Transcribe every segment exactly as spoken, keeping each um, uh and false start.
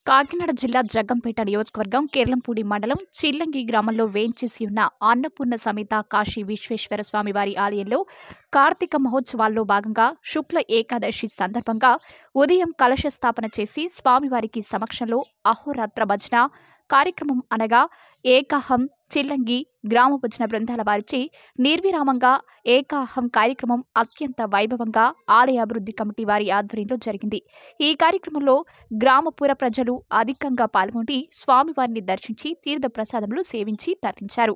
కాకినాడ జిల్లా జగ్గంపేట నియోజకవర్గం కేర్లంపూడి మండలం చిల్లంగి గ్రామంలో వేంచేసి ఉన్న అన్నపూర్ణ సమేత కాశీ విశ్వేశ్వర స్వామి వారి ఆలయంలో కార్తీక మహోత్సవాల్లో భాగంగా శుక్ల ఏకాదశి సందర్భంగా ఉదయం కలశ స్థాపన చేసి స్వామివారికి సమక్షంలో అహోరాత్ర భజన కార్యక్రమం అనగా ఏకాహం చిల్లంగి గ్రామ భజన బృందాల వారిచే నిర్విరామంగా ఏకాహం కార్యక్రమం అత్యంత వైభవంగా ఆలయ అభివృద్ధి కమిటీ వారి ఆధ్వర్యంలో జరిగింది. ఈ కార్యక్రమంలో గ్రామ పుర ప్రజలు అధికంగా పాల్గొని స్వామివారిని దర్శించి తీర్థ ప్రసాదములు సేవించి తరించారు.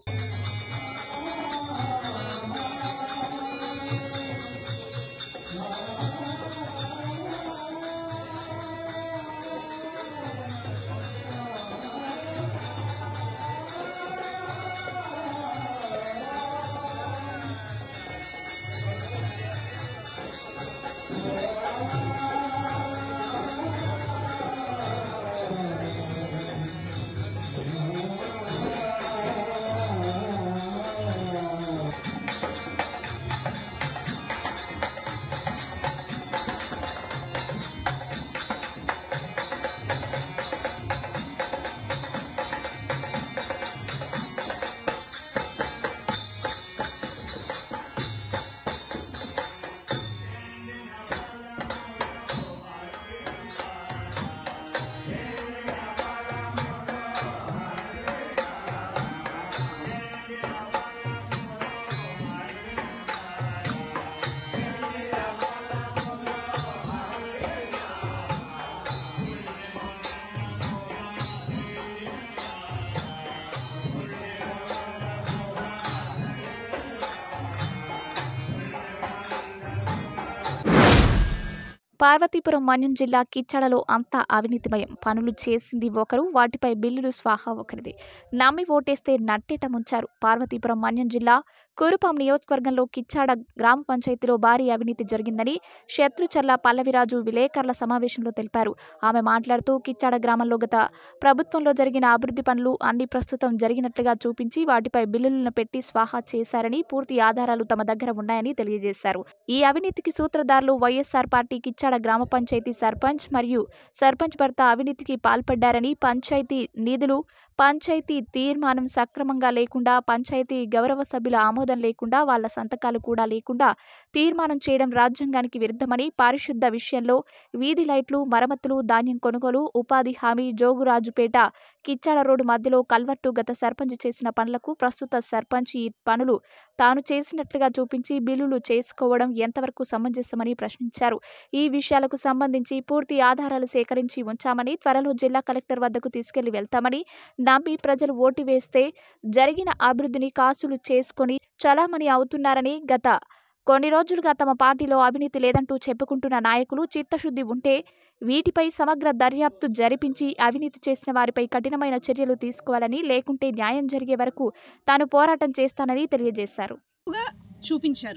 పార్వతీపురం మన్యం జిల్లా కిచ్చాడలో అంతా అవినీతిమయం. పనులు చేసింది ఒకరు, వాటిపై బిల్లులు స్వాహా ఒకరిది. నమ్మి ఓటేస్తే నట్టేట ముంచారు. పార్వతీపురం మన్యం జిల్లా కురుపాం నియోజకవర్గంలో కిచ్చాడ గ్రామ పంచాయతీలో భారీ అవినీతి జరిగిందని శత్రుచర్ల పల్లవిరాజు విలేకరుల సమావేశంలో తెలిపారు. ఆమె మాట్లాడుతూ కిచ్చాడ గ్రామంలో గత ప్రభుత్వంలో జరిగిన అభివృద్ధి పనులు అన్ని ప్రస్తుతం జరిగినట్లుగా చూపించి వాటిపై బిల్లులను పెట్టి స్వాహా చేశారని, పూర్తి ఆధారాలు తమ దగ్గర ఉన్నాయని తెలియజేశారు. ఈ అవినీతికి సూత్రధారులు వైఎస్ఆర్ పార్టీ కిచ్చాడ గ్రామ పంచాయతీ సర్పంచ్ మరియు సర్పంచ్ భర్త అవినీతికి పాల్పడ్డారని, పంచాయతీ నిధులు పంచాయతీ తీర్మానం సక్రమంగా లేకుండా, పంచాయతీ గౌరవ సభ్యుల ఆమోదం లేకుండా, వాళ్ల సంతకాలు కూడా లేకుండా తీర్మానం చేయడం రాజ్యాంగానికి విరుద్ధమని, పారిశుద్ధ విషయంలో వీధి లైట్లు మరమ్మతులు, ధాన్యం కొనుగోలు, ఉపాధి హామీ, జోగురాజుపేట కిచ్చాడ రోడ్డు మధ్యలో కల్వర్టు గత సర్పంచ్ చేసిన పనులకు ప్రస్తుత సర్పంచ్ ఈ పనులు తాను చేసినట్లుగా చూపించి బిల్లులు చేసుకోవడం ఎంతవరకు సమంజసమని ప్రశ్నించారు. ఈ విషయాలకు సంబంధించి పూర్తి ఆధారాలు సేకరించి ఉంచామని, త్వరలో జిల్లా కలెక్టర్ వద్దకు తీసుకెళ్లి వెళ్తామని, నమ్మి ప్రజలు ఓటు వేస్తే జరిగిన అభివృద్ధిని కాసులు చేసుకుని చలామణి అవుతున్నారని, గత కొన్ని రోజులుగా తమ పార్టీలో అవినీతి లేదంటూ చెప్పుకుంటున్న నాయకులు చిత్తశుద్ధి ఉంటే వీటిపై సమగ్ర దర్యాప్తు జరిపించి అవినీతి చేసిన వారిపై కఠినమైన చర్యలు తీసుకోవాలని, లేకుంటే న్యాయం జరిగే వరకు తాను పోరాటం చేస్తానని తెలియజేశారు. చూపించారు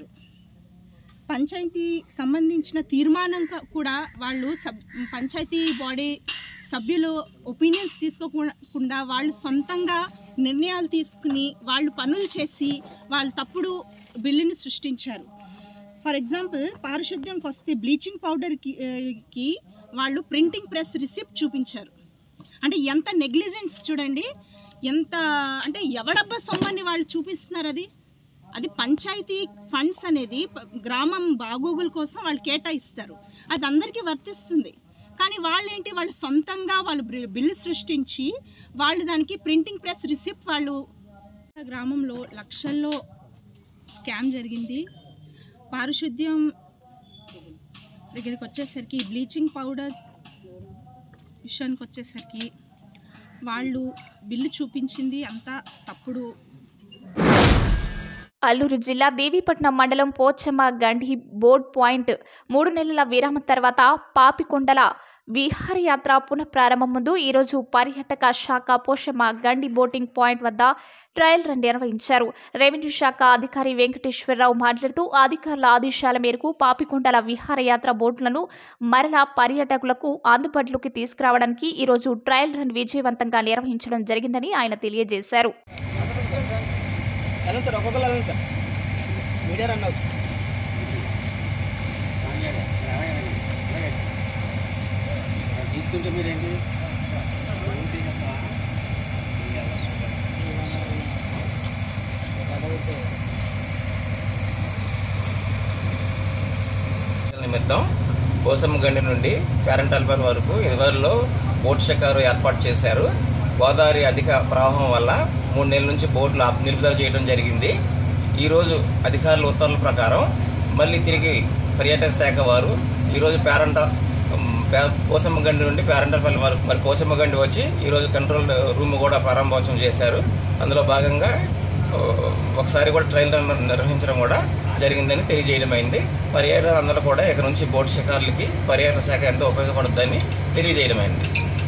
పంచాయతీ సంబంధించిన తీర్మానం కూడా వాళ్ళు సబ్ పంచాయతీ బాడీ సభ్యులు ఒపీనియన్స్ తీసుకోకుండా వాళ్ళు సొంతంగా నిర్ణయాలు తీసుకుని వాళ్ళు పనులు చేసి వాళ్ళు తప్పుడు బిల్లుని సృష్టించారు. ఫర్ ఎగ్జాంపుల్ పారిశుద్ధ్యంకి వస్తే బ్లీచింగ్ పౌడర్కి కి వాళ్ళు ప్రింటింగ్ ప్రెస్ రిసిప్ట్ చూపించారు. అంటే ఎంత నెగ్లిజెన్స్ చూడండి, ఎంత అంటే ఎవడబ్బా సొమ్మని వాళ్ళు చూపిస్తున్నారు. అది అది పంచాయతీ ఫండ్స్ అనేది గ్రామం బాగోగుల కోసం వాళ్ళు కేటాయిస్తారు, అది అందరికీ వర్తిస్తుంది. కానీ వాళ్ళు ఏంటి, వాళ్ళు సొంతంగా వాళ్ళు బిల్లు సృష్టించి వాళ్ళు దానికి ప్రింటింగ్ ప్రెస్ రిసిప్ట్ వాళ్ళు గ్రామంలో లక్షల్లో స్కామ్ జరిగింది. పారిశుద్ధ్యం దగ్గరికి వచ్చేసరికి బ్లీచింగ్ పౌడర్ విషయానికి వచ్చేసరికి వాళ్ళు బిల్లు చూపించింది అంతా తప్పుడు. అల్లూరు జిల్లా దేవీపట్నం మండలం పోచమ్మ గండి బోర్డ్ పాయింట్ మూడు నెలల విరామం తర్వాత పాపికొండల విహారయాత్ర పునఃప్రారంభం ముందు ఈరోజు పర్యాటక శాఖ పోచమ్మ గండి బోటింగ్ పాయింట్ వద్ద ట్రయల్ రన్ నిర్వహించారు. రెవెన్యూ శాఖ అధికారి వెంకటేశ్వరరావు మాట్లాడుతూ అధికారుల ఆదేశాల మేరకు పాపికొండల విహారయాత్ర బోట్లను మరలా పర్యాటకులకు అందుబాటులోకి తీసుకురావడానికి ఈరోజు ట్రయల్ రన్ విజయవంతంగా నిర్వహించడం జరిగిందని ఆయన తెలియజేశారు. Alam sir, ako ko lang sir. Media run out. Itu je mirip ni. పోసమ్మగండి నుండి పేరంటాలపల్లి వరకు ఇదివరలో బోట్ షికారు ఏర్పాటు చేశారు. గోదావరి అధిక ప్రవాహం వల్ల మూడు నెలల నుంచి బోట్లు నిలుపుదల చేయడం జరిగింది. ఈరోజు అధికారుల ఉత్తర్వుల ప్రకారం మళ్ళీ తిరిగి పర్యాటక శాఖ వారు ఈరోజు పేరంట పోసమ్మగండి నుండి పేరంటాలపల్లి వరకు మరి పోసమ్మగండి వచ్చి ఈరోజు కంట్రోల్ రూమ్ కూడా ప్రారంభోత్సవం చేశారు. అందులో భాగంగా ఒకసారి కూడా ట్రయల్ రన్ నిర్వహించడం కూడా జరిగిందని తెలియజేయడమైంది. పర్యాటకులందరూ కూడా ఇక్కడ నుంచి బోట్ షికారులకి పర్యాటక శాఖ ఎంతో ఉపయోగపడుతుందని తెలియజేయడమైంది.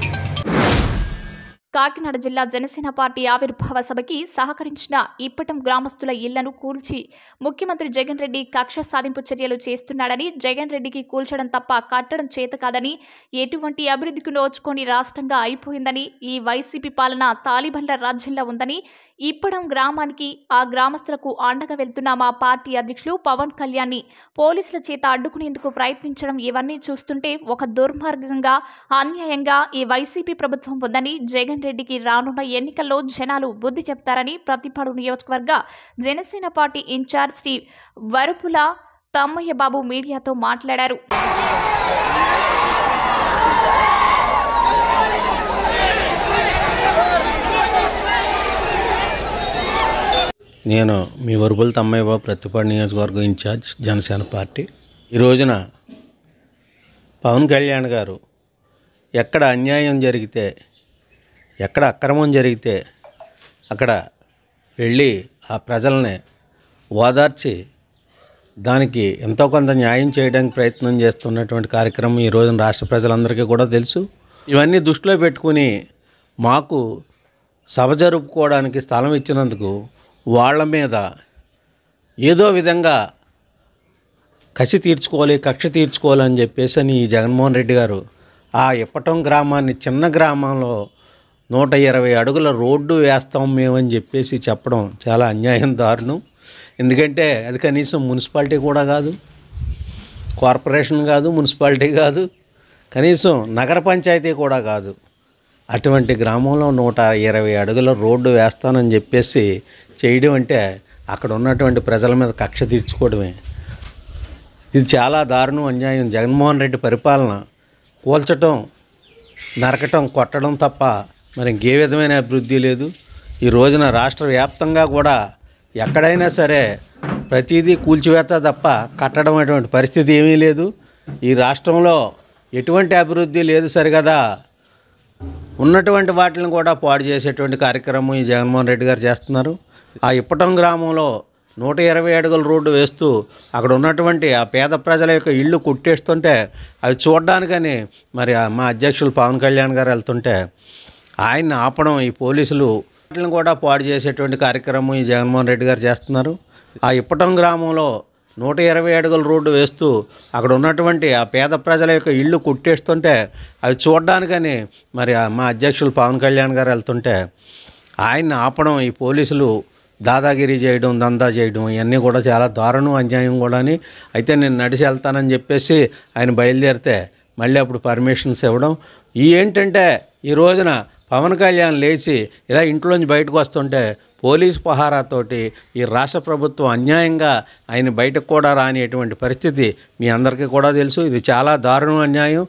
కాకినాడ జిల్లా జనసేన పార్టీ ఆవిర్భావ సభకి సహకరించిన ఇప్పటం గ్రామస్తుల ఇళ్లను కూల్చి ముఖ్యమంత్రి జగన్ రెడ్డి కక్ష సాధింపు చర్యలు చేస్తున్నాడని, జగన్ రెడ్డికి కూల్చడం తప్ప కట్టడం చేత కాదని, ఎటువంటి అభివృద్ధికి నోచుకొని రాష్ట్రంగా అయిపోయిందని, ఈ వైసీపీ పాలన తాలిబన్ల రాజ్యంలో ఉందని, ఇప్పటం గ్రామానికి ఆ గ్రామస్తులకు అండగా వెళ్తున్న మా పార్టీ అధ్యక్షులు పవన్ కళ్యాణ్ని పోలీసుల చేత అడ్డుకునేందుకు ప్రయత్నించడం ఇవన్నీ చూస్తుంటే ఒక దుర్మార్గంగా, అన్యాయంగా ఈ వైసీపీ ప్రభుత్వం ఉందని, జగన్ రెడ్డికి రానున్న ఎన్నికల్లో జనాలు బుద్ధి చెప్తారని ప్రతిపాడు నియోజకవర్గ జనసేన పార్టీ ఇన్ఛార్జ్ శ్రీ వరుపుల తమ్మయ్య బాబు మీడియాతో మాట్లాడారు. నేను మీ వరుపుల తమ్మయ్య బాబు ప్రతిపాడు నియోజకవర్గం ఇన్ఛార్జ్ జనసేన పార్టీ. ఈ రోజున పవన్ కళ్యాణ్ గారు ఎక్కడ అన్యాయం జరిగితే, ఎక్కడ అక్రమం జరిగితే అక్కడ వెళ్ళి ఆ ప్రజల్ని ఓదార్చి దానికి ఎంతో కొంత న్యాయం చేయడానికి ప్రయత్నం చేస్తున్నటువంటి కార్యక్రమం ఈ రోజున రాష్ట్ర ప్రజలందరికీ కూడా తెలుసు. ఇవన్నీ దృష్టిలో పెట్టుకుని మాకు సభ జరుపుకోవడానికి స్థలం ఇచ్చినందుకు వాళ్ళ మీద ఏదో విధంగా కసి తీర్చుకోవాలి, కక్ష తీర్చుకోవాలని చెప్పేసి అని ఈ జగన్మోహన్ రెడ్డి గారు ఆ ఇప్పటం గ్రామాన్ని, చిన్న గ్రామంలో నూట ఇరవై అడుగుల రోడ్డు వేస్తాం మేమని చెప్పేసి చెప్పడం చాలా అన్యాయం, దారుణం. ఎందుకంటే అది కనీసం మున్సిపాలిటీ కూడా కాదు, కార్పొరేషన్ కాదు, మున్సిపాలిటీ కాదు, కనీసం నగర పంచాయతీ కూడా కాదు. అటువంటి గ్రామంలో నూట ఇరవై అడుగుల రోడ్డు వేస్తానని చెప్పేసి చేయడం అంటే అక్కడ ఉన్నటువంటి ప్రజల మీద కక్ష తీర్చుకోవడమే. ఇది చాలా దారుణం, అన్యాయం. జగన్మోహన్ రెడ్డి పరిపాలన కూల్చటం, నరకటం, కొట్టడం తప్ప మరి ఇంకే విధమైన అభివృద్ధి లేదు. ఈ రోజున రాష్ట్ర వ్యాప్తంగా కూడా ఎక్కడైనా సరే ప్రతిదీ కూల్చివేత తప్ప కట్టడం అటువంటి పరిస్థితి ఏమీ లేదు. ఈ రాష్ట్రంలో ఎటువంటి అభివృద్ధి లేదు సరిగదా, ఉన్నటువంటి వాటిని కూడా పాడు చేసేటువంటి కార్యక్రమం ఈ జగన్మోహన్ రెడ్డి గారు చేస్తున్నారు. ఆ ఇప్పటం గ్రామంలో నూట ఇరవై అడుగుల రోడ్డు వేస్తూ అక్కడ ఉన్నటువంటి ఆ పేద ప్రజల యొక్క ఇళ్ళు కుట్టేస్తుంటే అవి చూడడానికని మరి మా అధ్యక్షులు పవన్ కళ్యాణ్ గారు వెళ్తుంటే ఆయన్ని ఆపడం ఈ పోలీసులు వాటిని కూడా పాడు చేసేటువంటి కార్యక్రమం ఈ జగన్మోహన్ రెడ్డి గారు చేస్తున్నారు. ఆ ఇప్పటం గ్రామంలో నూట ఇరవై అడుగుల రోడ్డు వేస్తూ అక్కడ ఉన్నటువంటి ఆ పేద ప్రజల యొక్క ఇళ్ళు కుట్టేస్తుంటే అవి చూడడానికని మరి మా అధ్యక్షులు పవన్ కళ్యాణ్ గారు వెళ్తుంటే ఆయన్ని ఆపడం ఈ పోలీసులు దాదాగిరి చేయడం, దందా చేయడం ఇవన్నీ కూడా చాలా దారుణం, అన్యాయం కూడా. అయితే నేను నడిచి వెళ్తానని చెప్పేసి ఆయన బయలుదేరితే మళ్ళీ అప్పుడు పర్మిషన్స్ ఇవ్వడం. ఈ ఏంటంటే ఈ రోజున పవన్ కళ్యాణ్ లేచి ఇలా ఇంట్లోంచి బయటకు వస్తుంటే పోలీస్ పహారాతోటి ఈ రాష్ట్ర ప్రభుత్వం అన్యాయంగా ఆయన బయటకు కూడా రానిటువంటి పరిస్థితి మీ అందరికీ కూడా తెలుసు. ఇది చాలా దారుణం, అన్యాయం.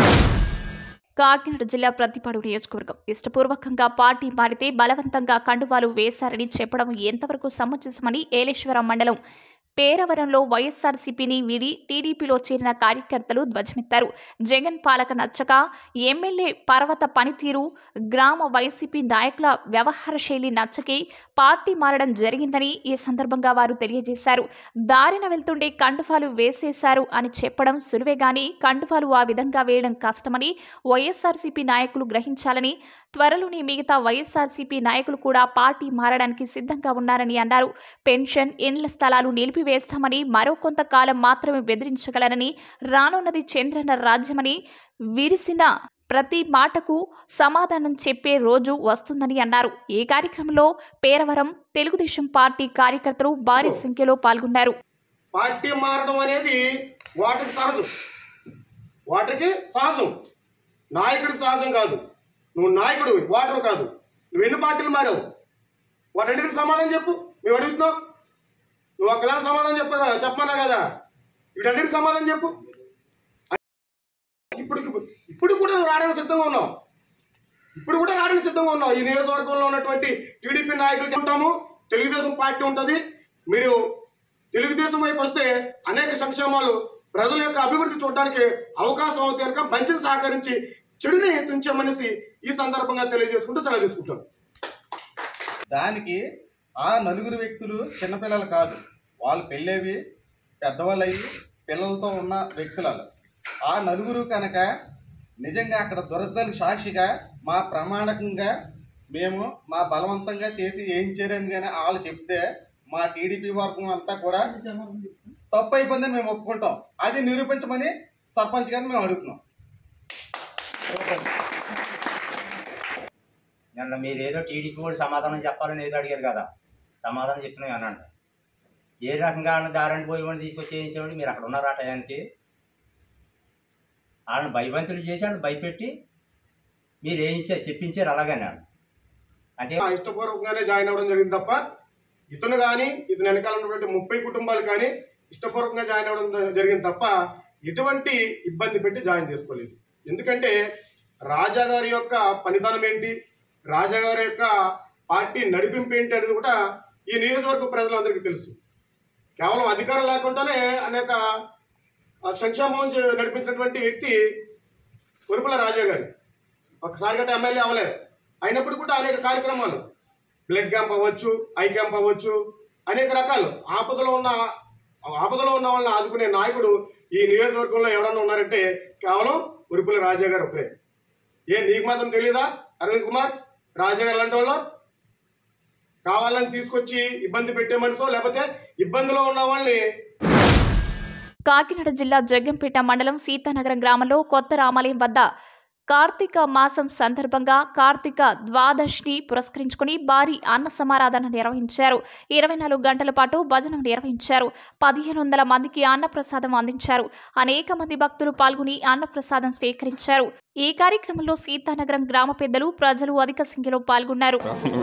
కాకినాడ జిల్లా ప్రతిపాడు నియోజకవర్గం ఇష్టపూర్వకంగా పార్టీ మారితే బలవంతంగా కండువాలు వేశారని చెప్పడం ఎంతవరకు సముచితమని ఏలేశ్వరం మండలం పేరవరంలో వైఎస్ఆర్సీపీని వీడి టీడీపీలో చేరిన కార్యకర్తలు ధ్వజమెత్తారు. జగన్ పాలక నచ్చక ఎమ్మెల్యే పర్వత పనితీరు, గ్రామ వైసీపీ నాయకుల వ్యవహార శైలి నచ్చకి పార్టీ మారడం జరిగిందని ఈ సందర్భంగా వారు తెలియజేశారు. దారిన వెళ్తుండే కండువాలు వేసేశారు అని చెప్పడం సులువే గాని కండువాలు ఆ విధంగా వేయడం కష్టమని వైఎస్ఆర్సీపీ నాయకులు గ్రహించాలని, త్వరలోనే మిగతా వైఎస్ఆర్సీపీ నాయకులు కూడా పార్టీ మారడానికి సిద్ధంగా ఉన్నారని అన్నారు. పెన్షన్, ఇండ్ల స్థలాలు నిలిపి వేస్తామని, మరో కొంతకాలం మాత్రమే బెదిరించగలరని, రానున్నది చంద్రన్న రాజ్యమని, విరిసిన ప్రతి మాటకు సమాధానం చెప్పే రోజు వస్తుందని అన్నారు. ఈ కార్యక్రమంలో పేరవరం తెలుగుదేశం పార్టీ కార్యకర్తలు భారీ సంఖ్యలో పాల్గొన్నారు. పార్టీ మారడం అనేది వాటికి సహజం, వాటికి సహజం, నాయకుడికి సహజం కాదు. నువ్వు నాయకుడు, వాటర్ కాదు. నువ్వు ఎన్ని పార్టీలు మారావు? వాటన్నిటికి సమాధానం చెప్పు. మేము అడుగుతున్నావు, నువ్వు ఒక్కదాని సమాధానం చెప్ప చెప్పమన్నా కదా, వీటన్నిటికి సమాధానం చెప్పు. ఇప్పుడు ఇప్పుడు కూడా నువ్వు రావడానికి సిద్ధంగా ఉన్నావు ఇప్పుడు కూడా రావడానికి సిద్ధంగా ఉన్నావు ఈ నియోజకవర్గంలో ఉన్నటువంటి టీడీపీ నాయకులకి ఉంటాము, తెలుగుదేశం పార్టీ ఉంటుంది. మీరు తెలుగుదేశం వైపు వస్తే అనేక సంక్షేమాలు ప్రజల యొక్క అభివృద్ధి చూడడానికి అవకాశం అవుతాయి కనుక మంచిని సహకరించి చెడుని తుంచే మనిషి ఈ సందర్భంగా తెలియజేసుకుంటూ సెలవు తీసుకుంటాను. దానికి ఆ నలుగురు వ్యక్తులు చిన్నపిల్లలు కాదు, వాళ్ళు పెళ్ళేవి పెద్దవాళ్ళు అయ్యి పిల్లలతో ఉన్న వ్యక్తులు. ఆ నలుగురు కనుక నిజంగా అక్కడ దురదలకు సాక్షిగా మా ప్రమాణకంగా మేము మా బలవంతంగా చేసి ఏం చేయరని కానీ వాళ్ళు చెప్తే మా టీడీపీ వర్గం అంతా కూడా తప్పు అయిపోయిందని మేము ఒప్పుకుంటాం. అది నిరూపించమని సర్పంచ్ గారిని మేము అడుగుతున్నాం. నిన్న మీరు ఏదో టీడీపీ కూడా సమాధానం చెప్పాలని ఏదో అడిగారు కదా, సమాధానం చెప్తున్నాయి అనండి. ఏ రకంగా దారాన్ని పోయి వాళ్ళు తీసుకొచ్చి చేయించేవాడు మీరు అక్కడ ఉన్నారా టయానికి? వాళ్ళని భయవంతులు చేసి వాళ్ళని భయపెట్టి మీరు ఏం ఇచ్చారు చెప్పించారు అలాగనే అంటే ఇష్టపూర్వకంగానే జాయిన్ అవ్వడం జరిగింది తప్ప ఇతను కానీ ఇతను వెనకాల ఉన్నటువంటి ముప్పై కుటుంబాలు కానీ ఇష్టపూర్వకంగా జాయిన్ అవ్వడం జరిగింది తప్ప ఎటువంటి ఇబ్బంది పెట్టి జాయిన్ చేసుకోలేదు. ఎందుకంటే రాజా గారి యొక్క పనితనం ఏంటి, రాజా గారి యొక్క పార్టీ నడిపింపు ఏంటి అనేది కూడా ఈ నియోజకవర్గ ప్రజలందరికీ తెలుసు. కేవలం అధికారం లేకుండానే అనేక సంక్షేమం నడిపించినటువంటి వ్యక్తి కురుపుల రాజా గారు. ఒకసారి గట్ట ఎమ్మెల్యే అవ్వలేదు, అయినప్పుడు కూడా అనేక కార్యక్రమాలు బ్లడ్ క్యాంప్ అవ్వచ్చు, ఐ క్యాంప్ అవ్వచ్చు, అనేక రకాలు ఆపదలో ఉన్న ఆపదలో ఉన్న వాళ్ళని ఆదుకునే నాయకుడు ఈ నియోజకవర్గంలో ఎవరన్నా ఉన్నారంటే కేవలం కురుపుల రాజా గారు ఒకరే. ఏ నీకు మాత్రం తెలీదా అరవింద్ కుమార్? రాజా గారు లాంటి వాళ్ళు కావాలని తీసుకొచ్చి ఇబ్బంది పెట్టే మనిషో లేకపోతే ఇబ్బందిలో ఉన్న వాళ్ళని. కాకినాడ జిల్లా జగ్గంపేట మండలం సీతానగరం గ్రామంలో కొత్త రామాలయం వద్ద కార్తీక మాసం సందర్భంగా కార్తీక ద్వాదశిని పురస్కరించుకుని భారీ అన్న సమారాధన నిర్వహించారు. ఇరవై నాలుగు గంటల పాటు భజన నిర్వహించారు. పదిహేను వందల మందికి అన్నప్రసాదం అందించారు. అనేక మంది భక్తులు పాల్గొని అన్నప్రసాదం స్వీకరించారు. ఈ కార్యక్రమంలో సీతానగరం గ్రామ పెద్దలు, ప్రజలు అధిక సంఖ్యలో పాల్గొన్నారు.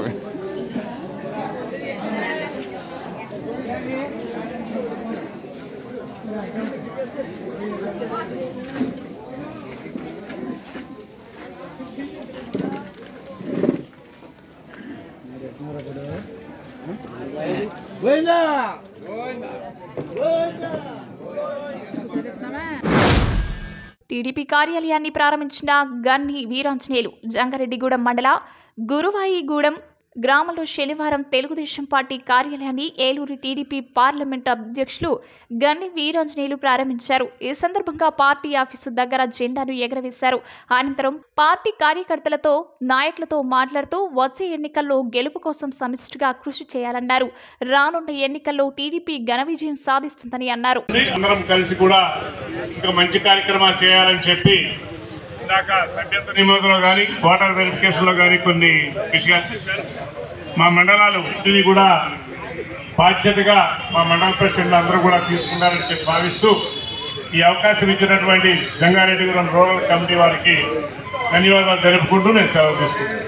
టీడీపీ కార్యాలయాన్ని ప్రారంభించిన గన్ని వీరాంజనేయులు జంగారెడ్డిగూడెం మండల గురువాయిగూడెం గ్రామంలో శనివారం తెలుగుదేశం పార్టీ కార్యాలయాన్ని ఏలూరు టీడీపీ పార్లమెంట్ అధ్యక్షులు గన్ని వీరాంజనేయులు ప్రారంభించారు. ఈ సందర్భంగా పార్టీ ఆఫీసు దగ్గర జెండాను ఎగరవేశారు. అనంతరం పార్టీ కార్యకర్తలతో, నాయకులతో మాట్లాడుతూ వచ్చే ఎన్నికల్లో గెలుపు కోసం సమిష్టిగా కృషి చేయాలన్నారు. రానున్న ఎన్నికల్లో టీడీపీ ఘన విజయం సాధిస్తుందని అన్నారు. అందరం కలిసి కూడా ఇంకా మంచి కార్యక్రమాలు చేయాలని చెప్పి ఇందాక సభ్యత్వ నిబంధనలో కానీ ఓటర్ వెరిఫికేషన్లో కానీ కొన్ని విషయాలు మా మండలాలు ఇది కూడా బాధ్యతగా మా మండల ప్రెసిడెంట్లు అందరూ కూడా తీసుకున్నారని చెప్పి భావిస్తూ ఈ అవకాశం ఇచ్చినటువంటి జంగారెడ్డిగూడెం రూరల్ కమిటీ వారికి ధన్యవాదాలు తెలుపుకుంటూ నేను సెలవు తీసుకుంటాను.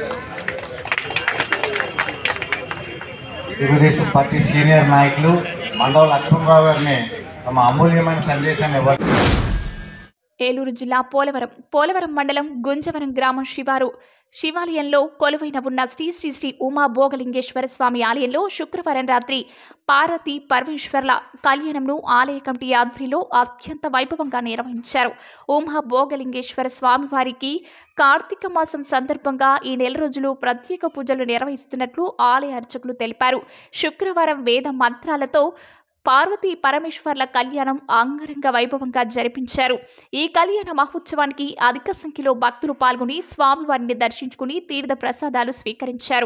తెలుగుదేశం పార్టీ సీనియర్ నాయకులు మండవ లక్ష్మణరావు గారిని తమ అమూల్యమైన సందేశాన్ని ఇవ్వాలి. ఏలూరు జిల్లా పోలవరం పోలవరం మండలం గుంజవరం గ్రామం శివారు శివాలయంలో కొలువైన ఉన్న శ్రీ శ్రీ శ్రీ ఉమా భోగలింగేశ్వర స్వామి ఆలయంలో శుక్రవారం రాత్రి పార్వతీ పరమేశ్వర్ల కళ్యాణంను ఆలయ కమిటీ ఆధ్వర్యంలో అత్యంత వైభవంగా నిర్వహించారు. ఉమా భోగలింగేశ్వర స్వామి వారికి కార్తీక మాసం సందర్భంగా ఈ నెల రోజులు ప్రత్యేక పూజలు నిర్వహిస్తున్నట్లు ఆలయ అర్చకులు తెలిపారు. శుక్రవారం వేద మంత్రాలతో పార్వతీ పరమేశ్వర్ల కళ్యాణం అంగరంగ వైభవంగా జరిపించారు. ఈ కళ్యాణ మహోత్సవానికి అధిక సంఖ్యలో భక్తులు పాల్గొని స్వామివారిని దర్శించుకుని తీర్థ ప్రసాదాలు స్వీకరించారు.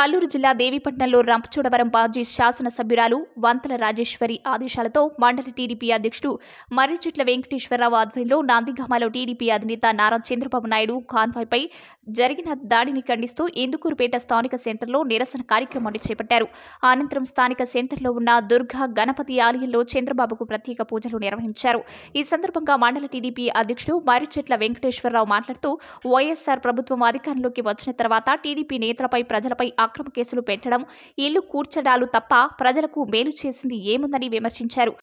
అల్లూరు జిల్లా దేవీపట్నంలో రంపచోడవరం మాజీ శాసనసభ్యురాలు వంతల రాజేశ్వరి ఆదేశాలతో మండలి టీడీపీ అధ్యక్షుడు మర్రిచెట్ల వెంకటేశ్వరరావు ఆధ్వర్యంలో నందిగామలో టీడీపీ అధినేత నారా చంద్రబాబు నాయుడు కాన్వాయ్పై జరిగిన దాడిని ఖండిస్తూ ఇందుకూరుపేట స్థానిక సెంటర్లో నిరసన కార్యక్రమాన్ని చేపట్టారు. అనంతరం స్థానిక సెంటర్లో ఉన్న దుర్గా గణపతి ఆలయంలో చంద్రబాబుకు ప్రత్యేక పూజలు నిర్వహించారు. ఈ సందర్భంగా మండల టీడీపీ అధ్యక్షుడు మర్రిచెట్ల వెంకటేశ్వరరావు మాట్లాడుతూ వైఎస్ఆర్ ప్రభుత్వం అధికారంలోకి వచ్చిన తర్వాత టీడీపీ నేతలపై ప్రజలపై అక్రమ కేసులు పెట్టడం, ఇల్లు కూర్చడాలు తప్ప ప్రజలకు మేలు చేసింది ఏముందని విమర్శించారు.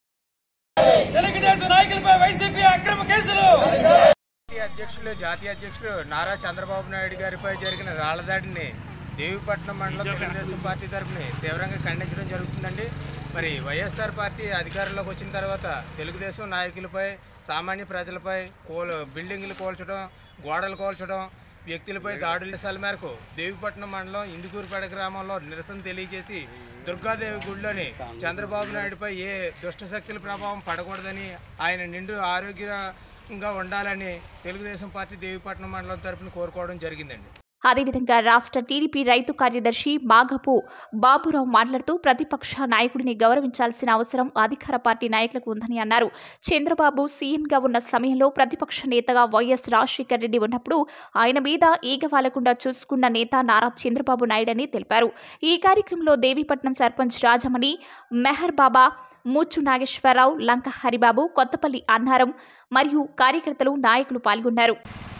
అధ్యక్షులు జాతీయ అధ్యక్షుడు నారా చంద్రబాబు నాయుడు గారిపై జరిగిన రాళ్లదాడిని దేవీపట్నం మండలం తెలుగుదేశం పార్టీ తరఫున తీవ్రంగా ఖండించడం జరుగుతుందండి. మరి వైఎస్ఆర్ పార్టీ అధికారంలోకి వచ్చిన తర్వాత తెలుగుదేశం నాయకులపై, సామాన్య ప్రజలపై కోల్ బిల్డింగ్లు కోల్చడం, గోడలు కోల్చడం, వ్యక్తులపై దాడుల దేశాల మేరకు దేవీపట్నం మండలం ఇందుకూరుపేట గ్రామంలో నిరసన తెలియజేసి దుర్గాదేవి గుడిలోని చంద్రబాబు నాయుడుపై ఏ దుష్టశక్తుల ప్రభావం పడకూడదని, ఆయన నిండు ఆరోగ్యంగా ఉండాలని తెలుగుదేశం పార్టీ దేవీపట్నం మండలం తరఫున కోరుకోవడం జరిగిందండి. అదేవిధంగా రాష్ట్ర టీడీపీ రైతు కార్యదర్శి మాఘపు బాబురావు మాట్లాడుతూ ప్రతిపక్ష నాయకుడిని గౌరవించాల్సిన అవసరం అధికార పార్టీ నాయకులకు ఉందని అన్నారు. చంద్రబాబు సీఎంగా ఉన్న సమయంలో ప్రతిపక్ష నేతగా వైఎస్ రాజశేఖర్ రెడ్డి ఉన్నప్పుడు ఆయన మీద ఈగ వాలకుండా చూసుకున్న నేత నారా చంద్రబాబు నాయుడని తెలిపారు. ఈ కార్యక్రమంలో దేవీపట్నం సర్పంచ్ రాజమణి, మెహర్ బాబా, మూచు నాగేశ్వరరావు, లంక హరిబాబు, కొత్తపల్లి అన్నారం మరియు కార్యకర్తలు, నాయకులు పాల్గొన్నారు.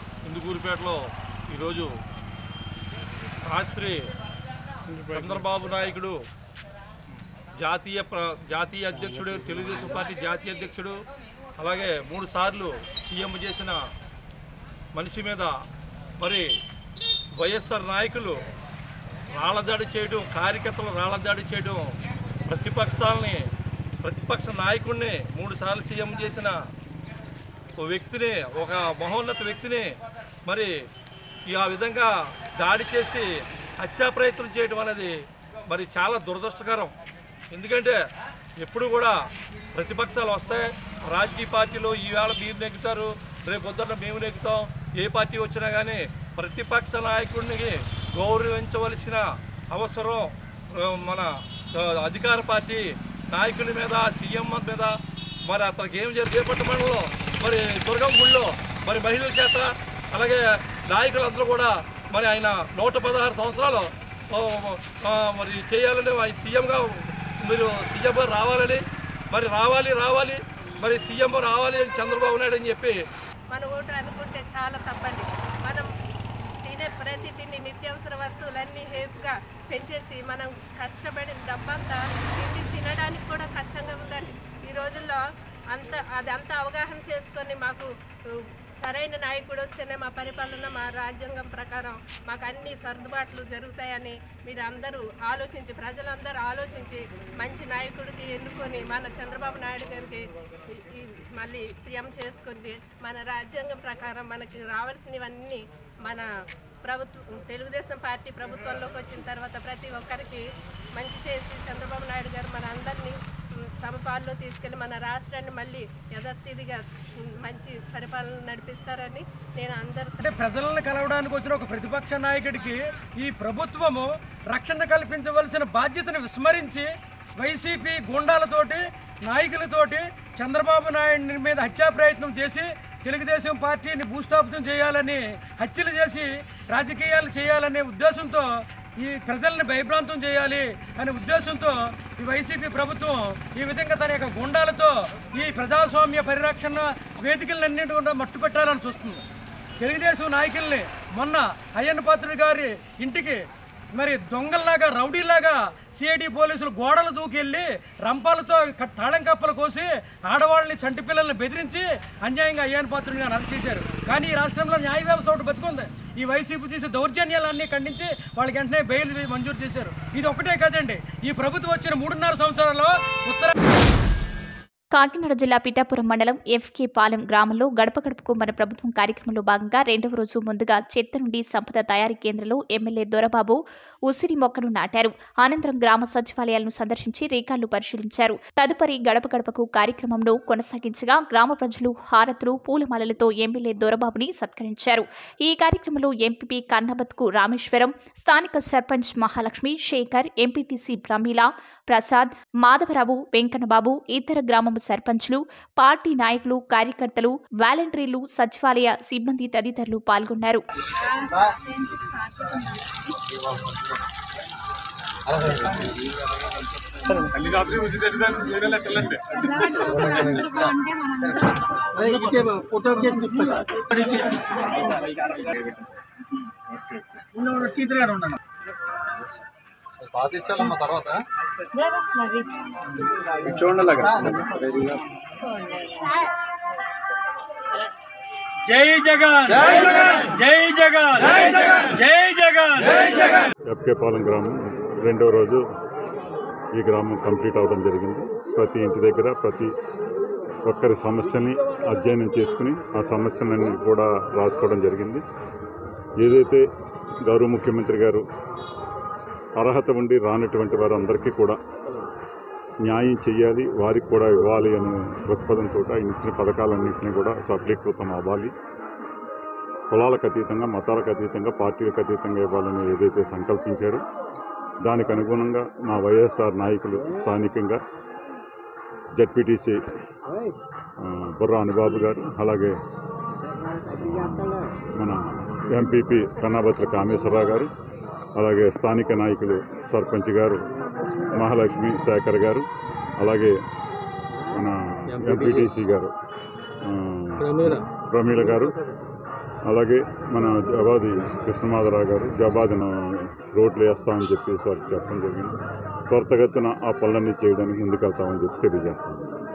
రాత్రి చంద్రబాబు నాయుడు జాతీయ జాతీయ అధ్యక్షుడు, తెలుగుదేశం పార్టీ జాతీయ అధ్యక్షుడు, అలాగే మూడు సార్లు సీఎం చేసిన మనిషి మీద మరి వైఎస్ఆర్ నాయకులు రాళ్లదాడి చేయడం, కార్యకర్తలు రాళ్లదాడి చేయడం, ప్రతిపక్షాలని ప్రతిపక్ష నాయకుడిని మూడు సార్లు సీఎం చేసిన ఒక వ్యక్తిని, ఒక మహోన్నత వ్యక్తిని మరి ఆ విధంగా దాడి చేసి హత్యా ప్రయత్నం చేయడం అనేది మరి చాలా దురదృష్టకరం. ఎందుకంటే ఎప్పుడు కూడా ప్రతిపక్షాలు వస్తాయి, రాజకీయ పార్టీలు ఈవేళ మీరు నెగ్గుతారు, రేపు పొద్దున్న మేము నెగ్గుతాం, ఏ పార్టీ వచ్చినా కానీ ప్రతిపక్ష నాయకుడిని గౌరవించవలసిన అవసరం మన అధికార పార్టీ నాయకుడి మీద, సీఎం మీద. మరి అతనికి ఏం జరిగేపట్టు మండలంలో మరి దుర్గం గుళ్ళో మరి మహిళల చేత అలాగే నాయకులందరూ కూడా మరి ఆయన నూట పదహారు సంవత్సరాలు మరి చేయాలని, ఆయన సీఎంగా మీరు సీఎంగా రావాలని, మరి రావాలి రావాలి మరి సీఎం రావాలి అని చంద్రబాబు నాయుడు అని చెప్పి మన ఓటు అనుకుంటే చాలా తప్పండి. మనం తినే ప్రతి తిండి నిత్యావసర వస్తువులన్నీ హేఫ్గా పెంచేసి మనం కష్టపడిన డబ్బంతా తిండి తినడానికి కూడా కష్టంగా ఉందండి. ఈ రోజుల్లో అంత అదంతా అవగాహన చేసుకొని మాకు సరైన నాయకుడు వస్తేనే మా పరిపాలన, మా రాజ్యాంగం ప్రకారం మాకు అన్ని సర్దుబాట్లు జరుగుతాయని మీరు అందరూ ఆలోచించి, ప్రజలందరూ ఆలోచించి మంచి నాయకుడికి ఎన్నుకొని మన చంద్రబాబు నాయుడు గారికి మళ్ళీ సీఎం చేసుకుంది మన రాజ్యాంగం ప్రకారం మనకి రావాల్సినవన్నీ మన ప్రభుత్వం తెలుగుదేశం పార్టీ ప్రభుత్వంలోకి వచ్చిన తర్వాత ప్రతి ఒక్కరికి మంచి చేసి చంద్రబాబు నాయుడు గారు మన అందరినీ సమపాల్లో తీసుకెళ్లి మన రాష్ట్రాన్ని మళ్ళీ యథాస్థితిగా మంచి పరిపాలన నడిపిస్తారని నేను అందరూ అంటే ప్రజలను కలవడానికి వచ్చిన ఒక ప్రతిపక్ష నాయకుడికి ఈ ప్రభుత్వము రక్షణ కల్పించవలసిన బాధ్యతను విస్మరించి వైసీపీ గుండాలతోటి, నాయకులతోటి చంద్రబాబు నాయుడు మీద హత్యా ప్రయత్నం చేసి తెలుగుదేశం పార్టీని భూస్థాపితం చేయాలని, హత్యలు చేసి రాజకీయాలు చేయాలనే ఉద్దేశంతో, ఈ ప్రజల్ని భయభ్రాంతం చేయాలి అనే ఉద్దేశంతో ఈ వైసీపీ ప్రభుత్వం ఈ విధంగా తన యొక్క గుండాలతో ఈ ప్రజాస్వామ్య పరిరక్షణ వేదికలన్నింటి కూడా మట్టుపెట్టాలని చూస్తుంది. తెలుగుదేశం నాయకుల్ని మొన్న అయ్యన్న పాత్రుడి గారి ఇంటికి మరి దొంగల్లాగా, రౌడీలాగా సిఐడి పోలీసులు గోడలు దూకెళ్ళి రంపాలతో తాళం కప్పలు కోసి ఆడవాళ్ళని, చంటి పిల్లల్ని బెదిరించి అన్యాయంగా అయ్యన్న పాత్రుడిని అరెస్ట్ చేశారు. కానీ ఈ రాష్ట్రంలో న్యాయ వ్యవస్థ ఒకటి బతుకుంది. ఈ వైసీపీ చేసే దౌర్జన్యాలన్నీ ఖండించి వాళ్ళకి వెంటనే బెయిల్ మంజూరు చేశారు. ఇది ఒకటే కదండి, ఈ ప్రభుత్వం వచ్చిన మూడున్నర సంవత్సరాల్లో ఉత్తర కాకినాడ జిల్లా పిఠాపురం మండలం ఎఫ్కే పాలెం గ్రామంలో గడప గడపకు మన ప్రభుత్వం కార్యక్రమంలో భాగంగా రెండవ రోజు ముందుగా చెత్త నుండి సంపద తయారీ కేంద్రంలో ఎమ్మెల్యే దొరబాబు ఉసిరి మొక్కను నాటారు. అనంతరం గ్రామ సచివాలయాలను సందర్శించి రికార్డులు పరిశీలించారు. తదుపరి గడప గడపకు కార్యక్రమంలో కొనసాగించగా గ్రామ ప్రజలు హారతులు పూలమాలలతో ఎమ్మెల్యే దొరబాబుని సత్కరించారు. ఈ కార్యక్రమంలో ఎంపీపీ కన్నబత్కు రామేశ్వరం, స్థానిక సర్పంచ్ మహాలక్ష్మి, శేఖర్, ఎంపీటీసీ ప్రమీల, ప్రసాద్, మాధవరావు, వెంకన్నబాబు, ఇతర గ్రామ సర్పంచ్లు, పార్టీ నాయకులు, కార్యకర్తలు, వాలంటీర్లు, సచివాలయ సిబ్బంది తదితరులు పాల్గొన్నారు. పాతించాలమ్మ తర్వాత జై జగన్ జై జగన్ జై జగన్ జై జగన్ జై జగన్. ఎఫ్కే పాలెం గ్రామం రెండో రోజు ఈ గ్రామం కంప్లీట్ అవడం జరిగింది. ప్రతి ఇంటి దగ్గర ప్రతి ఒక్కరి సమస్యని అధ్యయనం చేసుకుని ఆ సమస్యలన్నీ కూడా రాసుకోవడం జరిగింది. ఏదైతే గౌరవ ముఖ్యమంత్రి గారు అర్హత ఉండి రానటువంటి వారు అందరికీ కూడా న్యాయం చేయాలి, వారికి కూడా ఇవ్వాలి అనే దృక్పథంతో ఆయన ఇచ్చిన పథకాలన్నింటినీ కూడా సఫలీకృతం అవ్వాలి, కులాలకు అతీతంగా మతాలకు అతీతంగా పార్టీలకు అతీతంగా ఇవ్వాలని ఏదైతే సంకల్పించారో దానికి అనుగుణంగా మా వైఎస్ఆర్ నాయకులు స్థానికంగా జడ్పీటీసీ బుర్రా అనుబాబు గారు, అలాగే మన ఎంపీపీ కన్నాబత్ర కామేశ్వరరావు గారు, అలాగే స్థానిక నాయకులు సర్పంచ్ గారు మహాలక్ష్మి, శేఖర్ గారు, అలాగే మన ఎంపీటీసీ గారు ప్రమీల గారు, అలాగే మన జబాది కృష్ణమాధరావు గారు జబాది రోడ్లు వేస్తామని చెప్పి వారికి చెప్పడం జరిగింది. త్వరితగతిన ఆ పనులన్నీ చేయడానికి ముందుకెళ్తామని చెప్పి తెలియజేస్తాం.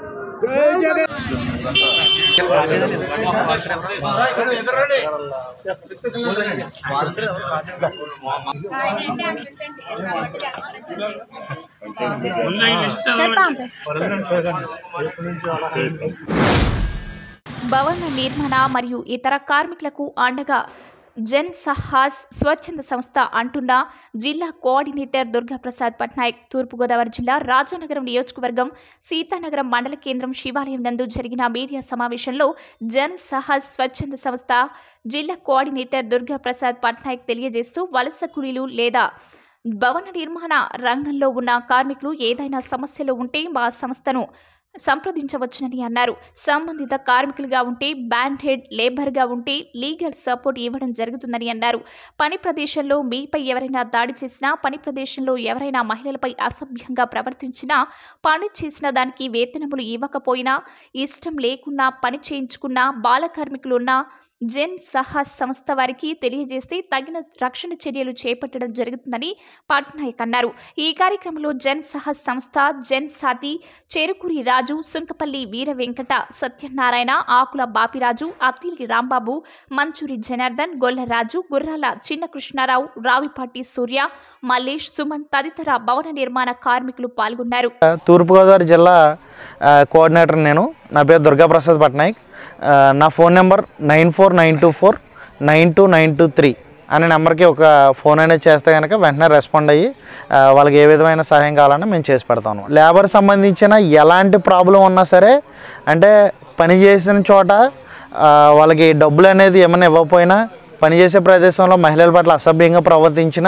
భవన నిర్మాణ మరియు ఇతర కార్మికులకు అండగా జన్ సహాస్ స్వచ్ఛంద సంస్థ అంటున్న జిల్లా కోఆర్డినేటర్ దుర్గాప్రసాద్ పట్నాయక్. తూర్పుగోదావరి జిల్లా రాజానగరం నియోజకవర్గం సీతానగరం మండల కేంద్రం శివాలయం నందు జరిగిన మీడియా సమావేశంలో జన్ సహాస్ స్వచ్ఛంద సంస్థ జిల్లా కోఆర్డినేటర్ దుర్గాప్రసాద్ పట్నాయక్ తెలియజేస్తూ వలస కూలీలు లేదా భవన నిర్మాణ రంగంలో ఉన్న కార్మికులు ఏదైనా సమస్యలు ఉంటే మా సంస్థను సంప్రదించవచ్చునని అన్నారు. సంబంధిత కార్మికులుగా ఉంటే బ్యాండ్ హెడ్, లేబర్గా ఉంటే లీగల్ సపోర్ట్ ఇవ్వడం జరుగుతుందని అన్నారు. పని ప్రదేశంలో మీపై ఎవరైనా దాడి చేసినా, పని ప్రదేశంలో ఎవరైనా మహిళలపై అసభ్యంగా ప్రవర్తించినా, పని చేసిన దానికి వేతనములు ఇవ్వకపోయినా, ఇష్టం లేకున్నా పని చేయించుకున్నా, బాల కార్మికులున్నా జన్ సహాస్ సంస్థ వారికి తెలియజేస్తే తగిన రక్షణ చర్యలు చేపట్టడం జరుగుతుందని పట్నాయక్ అన్నారు. ఈ కార్యక్రమంలో జన్ సహాస్ సంస్థ, జన్ సాతి, చెరుకూరి రాజు, సుంకపల్లి వీర వెంకట, సత్యనారాయణ, ఆకుల బాపిరాజు, అత్తిలి రాంబాబు, మంచూరి జనార్దన్, గొల్లరాజు, గుర్రాల చిన్న కృష్ణారావు, రావిపాటి సూర్య, మల్లేష్, సుమన్ తదితర భవన నిర్మాణ కార్మికులు పాల్గొన్నారు. తూర్పుగోదావరి జిల్లా కోఆర్డినేటర్ నేను. నా పేరు దుర్గాప్రసాద్ పట్నాయక్. నా phone number nine four nine two four nine two nine two three అనే నెంబర్కి ఒక ఫోన్ అనేది చేస్తే కనుక వెంటనే రెస్పాండ్ అయ్యి వాళ్ళకి ఏ విధమైన సహాయం కావాలన్నా మేము చేసి పెడతాను. లేబర్ సంబంధించిన ఎలాంటి ప్రాబ్లం ఉన్నా సరే, అంటే పని చేసిన చోట వాళ్ళకి డబ్బులు అనేది ఏమైనా ఇవ్వకపోయినా, పనిచేసే ప్రదేశంలో మహిళల పట్ల అసభ్యంగా ప్రవర్తించిన,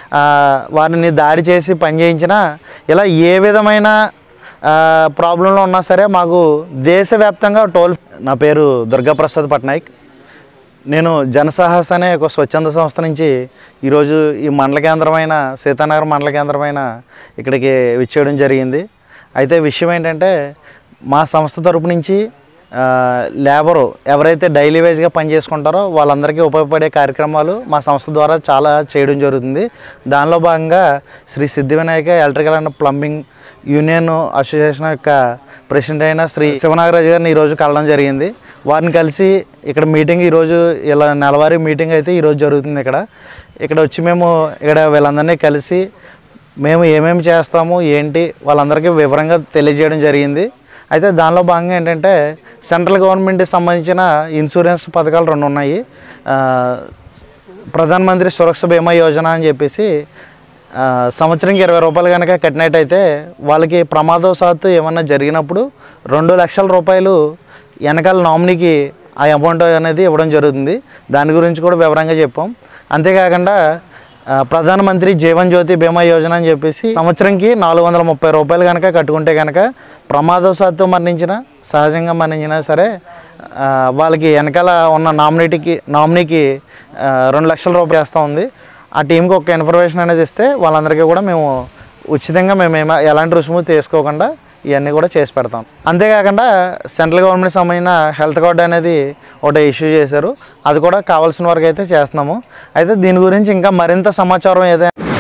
వారిని దాడి చేసి పని చేయించిన, ఇలా ఏ విధమైన ప్రాబ్లంలో ఉన్నా సరే మాకు దేశవ్యాప్తంగా టోల్. నా పేరు దుర్గాప్రసాద్ పట్నాయక్. నేను జనసాహస్ అనే ఒక స్వచ్ఛంద సంస్థ నుంచి ఈరోజు ఈ మండల కేంద్రమైన సీతానగరం మండల కేంద్రమైన ఇక్కడికి విచ్చేయడం జరిగింది. అయితే విషయం ఏంటంటే, మా సంస్థ తరపు నుంచి లేబరు ఎవరైతే డైలీ వేజ్గా పనిచేసుకుంటారో వాళ్ళందరికీ ఉపయోగపడే కార్యక్రమాలు మా సంస్థ ద్వారా చాలా చేయడం జరుగుతుంది. దానిలో భాగంగా Shri Siddhi Vinayaka electrical and plumbing union association యొక్క ప్రెసిడెంట్ అయిన శ్రీ శివనాగరాజు గారిని ఈరోజు కలవడం జరిగింది. వారిని కలిసి ఇక్కడ మీటింగ్ ఈరోజు ఇలా నెలవారీ మీటింగ్ అయితే ఈరోజు జరుగుతుంది. ఇక్కడ ఇక్కడ వచ్చి మేము ఇక్కడ వీళ్ళందరినీ కలిసి మేము ఏమేమి చేస్తాము ఏంటి వాళ్ళందరికీ వివరంగా తెలియజేయడం జరిగింది. అయితే దానిలో భాగంగా ఏంటంటే సెంట్రల్ గవర్నమెంట్కి సంబంధించిన ఇన్సూరెన్స్ పథకాలు రెండు ఉన్నాయి. ప్రధానమంత్రి సురక్ష బీమా యోజన అని చెప్పేసి సంవత్సరంకి ఇరవై రూపాయలు కనుక కట్టినట్టయితే వాళ్ళకి ప్రమాదవశాత్తు ఏమన్నా జరిగినప్పుడు రెండు లక్షల రూపాయలు వెనకాల నామినీకి ఆ అమౌంట్ అనేది ఇవ్వడం జరుగుతుంది. దాని గురించి కూడా వివరంగా చెప్పాం. అంతేకాకుండా ప్రధానమంత్రి జీవన్ జ్యోతి బీమా యోజన అని చెప్పేసి సంవత్సరంకి నాలుగు వందల ముప్పై రూపాయలు కనుక కట్టుకుంటే కనుక ప్రమాదవశాత్తు మరణించిన సహజంగా మరణించినా సరే వాళ్ళకి వెనకాల ఉన్న నామినీకి నామినీకి రెండు లక్షల రూపాయలు చేస్తూ ఉంది. ఆ టీంకి ఒక ఇన్ఫర్మేషన్ అనేది ఇస్తే వాళ్ళందరికీ కూడా మేము ఉచితంగా మేము ఎలాంటి రుసుము తీసుకోకుండా ఇవన్నీ కూడా చేసి పెడతాం. అంతేకాకుండా సెంట్రల్ గవర్నమెంట్ సంబంధించిన హెల్త్ కార్డు అనేది ఒకటి ఇష్యూ చేశారు. అది కూడా కావాల్సిన వరకు అయితే చేస్తున్నాము. అయితే దీని గురించి ఇంకా మరింత సమాచారం ఏదైనా